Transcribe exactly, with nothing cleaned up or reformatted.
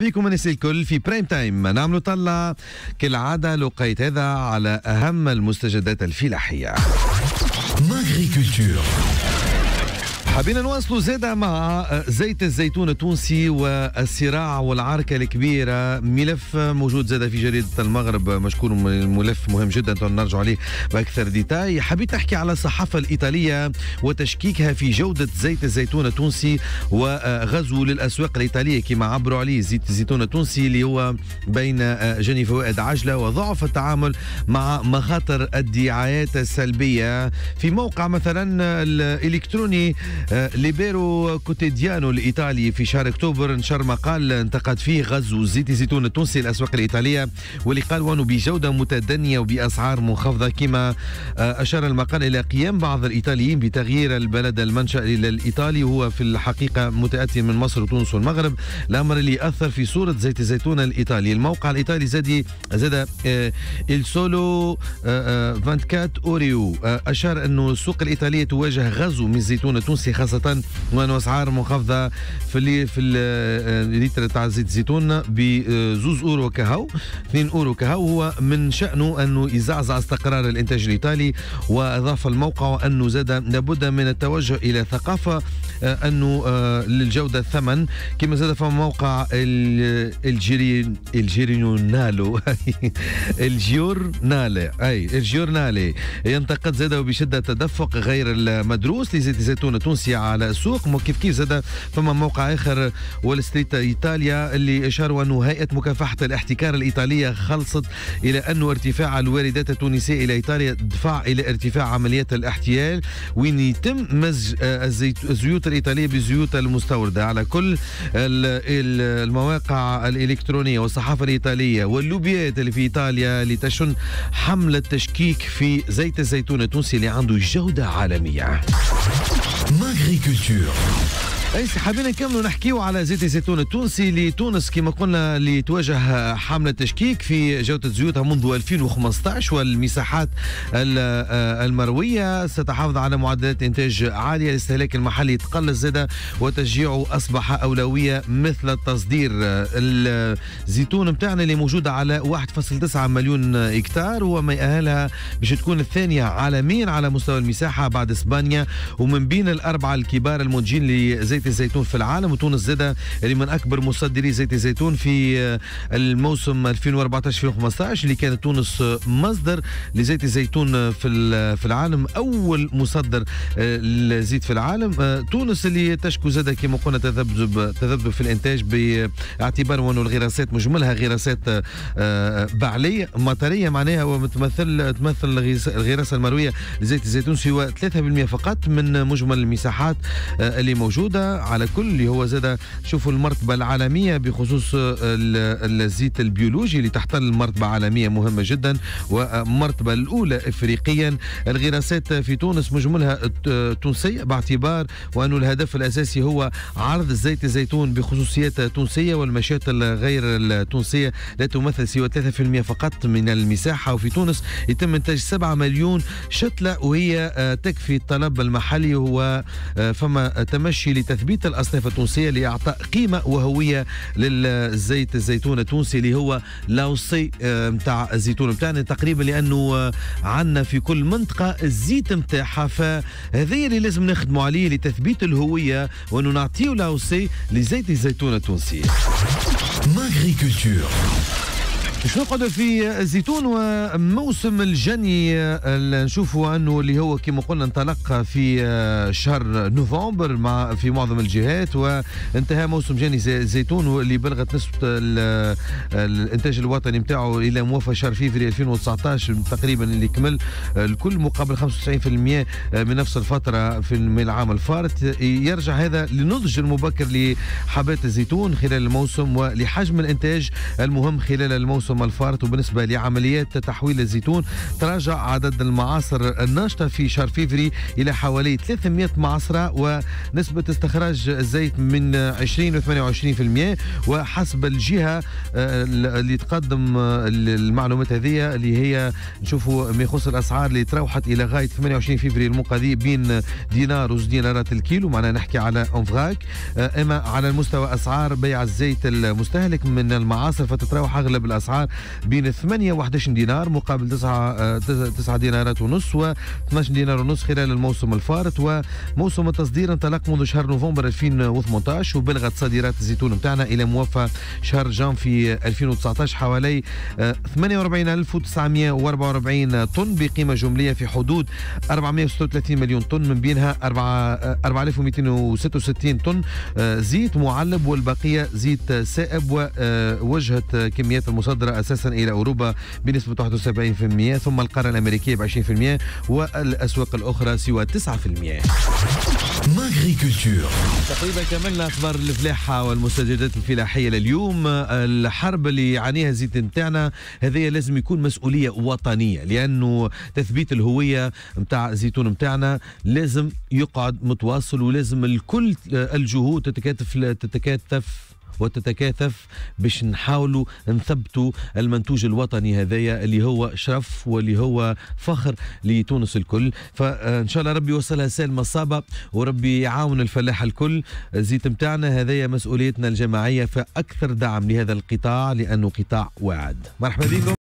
بكم الناس الكل في برايم تايم نعملوا طلة كالعادة لقيت هذا على أهم المستجدات الفلاحية. ماغري كولتور. حابين نواصلوا زادة مع زيت الزيتون التونسي والصراع والعركة الكبيرة. ملف موجود زادة في جريدة المغرب، مشكور، ملف مهم جدا نرجع عليه بأكثر ديتاي. حبيت أحكي على الصحافة الإيطالية وتشكيكها في جودة زيت الزيتون التونسي وغزو للأسواق الإيطالية كما عبروا عليه زيت الزيتون التونسي اللي هو بين جني فوائد عجلة وضعف التعامل مع مخاطر الدعايات السلبية. في موقع مثلا الإلكتروني ليبيرو كوتيديانو الإيطالي في شهر أكتوبر نشر مقال انتقد فيه غزو زيت الزيتون التونسي الأسواق الإيطالية، واللي قال وأنه بجودة متدنية وبأسعار منخفضة. كما أشار المقال إلى قيام بعض الإيطاليين بتغيير البلد المنشأ إلى الإيطالي، وهو في الحقيقة متأتي من مصر وتونس والمغرب، الأمر اللي أثر في صورة زيت الزيتون الإيطالي. الموقع الإيطالي زاد زاد السولو أربعة وعشرين أوريو أشار أنه السوق الإيطالية تواجه غزو من الزيتون التونسي، خاصة وأنه أسعار منخفضة في اللي في اللتر تاع زيت الزيتون بزوز أورو كهو اثنين أورو كهو. هو من شأنه أنه يزعزع استقرار الإنتاج الإيطالي. وأضاف الموقع أنه زاد لابد من التوجه إلى ثقافة أنه للجودة الثمن. كما زاد في موقع الجيري الجيريونالو الجيورنالي أي الجيورنالي ينتقد زاد بشدة تدفق غير المدروس لزيت الزيتون التونسي على السوق. كيف كيف زاد فما موقع آخر وول ستريت إيطاليا اللي أشاروا أنه هيئة مكافحة الاحتكار الإيطالية خلصت إلى أنه ارتفاع الواردات التونسية إلى إيطاليا دفع إلى ارتفاع عمليات الاحتيال، وين يتم مزج الزيوت الإيطالية بالزيوت المستوردة. على كل المواقع الإلكترونية والصحافة الإيطالية واللوبيات اللي في إيطاليا لتشن حملة تشكيك في زيت الزيتون التونسي اللي عنده جودة عالمية. ماغري كولتور. اي حابين نكملوا نحكيو على زيت الزيتون التونسي لتونس كما قلنا اللي تواجه حملة تشكيك في جودة زيوتها منذ ألفين وخمسطاش، والمساحات المروية ستحافظ على معدلات إنتاج عالية، الاستهلاك المحلي يتقلص زادة وتشجيعه أصبح أولوية مثل التصدير. الزيتون متاعنا اللي موجودة على واحد فاصلة تسعة مليون هكتار وما يأهلها باش تكون الثانية عالميا على مستوى المساحة بعد إسبانيا، ومن بين الأربعة الكبار المنتجين لزيت الزيتون في العالم. وتونس زادة اللي من أكبر مصدري زيت الزيتون في الموسم ألفين وأربعطاش ألفين وخمسطاش، اللي كانت تونس مصدر لزيت الزيتون في في العالم، أول مصدر للزيت في العالم. تونس اللي تشكو زادة كما قلنا تذبذب تذبذب في الإنتاج باعتبار أنه الغراسات مجملها غراسات بعلية مطرية معناها، ومتمثل تمثل الغراسة المروية لزيت الزيتون سوى ثلاثة بالمئة فقط من مجمل المساحات اللي موجودة. على كل اللي هو زاد شوفوا المرتبة العالمية بخصوص الزيت البيولوجي اللي تحتل مرتبة عالمية مهمة جدا ومرتبة الأولى إفريقيا. الغراسات في تونس مجملها تونسية باعتبار وأنه الهدف الأساسي هو عرض زيت الزيتون بخصوصيات تونسية، والمشاتل غير التونسية لا تمثل سوى ثلاثة بالمئة فقط من المساحة. وفي تونس يتم إنتاج سبعة مليون شتلة وهي تكفي الطلب المحلي. هو فما تمشي لتثبيت الأصناف التونسية لإعطاء قيمة وهوية للزيت الزيتون التونسي اللي هو لاوسي متاع الزيتون متاعنا تقريبا، لأنه عندنا في كل منطقة الزيت متاعها، فهذا اللي لازم نخدموا عليه لتثبيت الهوية وأنه نعطيو لاوسي لزيت الزيتون التونسي. ماغري كولتور. باش نقعدوا في الزيتون وموسم الجني، نشوفوا انه اللي هو كما قلنا انطلق في شهر نوفمبر مع في معظم الجهات، وانتهى موسم جني الزيتون واللي بلغت نسبة الانتاج الوطني نتاعو الى موافقة شهر فيفري ألفين وتسعطاش تقريبا اللي كمل الكل مقابل خمسة وتسعين بالمئة من نفس الفترة في العام الفارط. يرجع هذا للنضج المبكر لحبات الزيتون خلال الموسم ولحجم الانتاج المهم خلال الموسم موسم الفارط. وبالنسبة لعمليات تحويل الزيتون تراجع عدد المعاصر الناشطة في شهر فيفري إلى حوالي ثلاثمئة معصرة، ونسبة استخراج الزيت من عشرين و ثمانية وعشرين بالمئة. وحسب الجهة اللي تقدم المعلومات هذه اللي هي نشوفوا ما يخص الأسعار اللي تروحت إلى غاية ثمانية وعشرين فيفري المنقذي بين دينار وزوج دينارات الكيلو، معناها نحكي على أنفغاك. اما على المستوى اسعار بيع الزيت المستهلك من المعاصر فتتراوح اغلب الاسعار بين ثمانية و أحد عشر دينار مقابل تسعة تسعة دينارات ونص و اثني عشر دينار ونص خلال الموسم الفارط. وموسم التصدير انطلق منذ شهر نوفمبر ألفين وثمانية عشر، وبلغت صادرات الزيتون نتاعنا الى موافى شهر جانفي ألفين وتسعة عشر حوالي ثمانية وأربعين ألف وتسعمئة وأربعة وأربعين طن بقيمه جمليه في حدود أربعمئة وستة وثلاثين مليون طن، من بينها أربعة آلاف ومئتين وستة وستين طن زيت معلب والبقيه زيت سائب. ووجهت كميات المصدره اساسا الى اوروبا بنسبه واحد وسبعين بالمئة، ثم القاره الامريكيه ب عشرين بالمئة، والاسواق الاخرى سوى تسعة بالمئة. ماغري كولتور. تقريبا كملنا اخبار الفلاحه والمستجدات الفلاحيه لليوم. الحرب اللي يعانيها الزيت نتاعنا هذه لازم يكون مسؤوليه وطنيه، لانه تثبيت الهويه نتاع الزيتون نتاعنا لازم يقعد متواصل، ولازم الكل الجهود تتكاتف تتكاتف وتتكاثف باش نحاولوا نثبتوا المنتوج الوطني هذايا اللي هو شرف واللي هو فخر لتونس الكل. فان شاء الله ربي يوصلها سالمه الصابه، وربي يعاون الفلاح الكل. الزيت متاعنا هذايا مسؤوليتنا الجماعيه، فاكثر دعم لهذا القطاع لانه قطاع واعد. مرحبا بكم.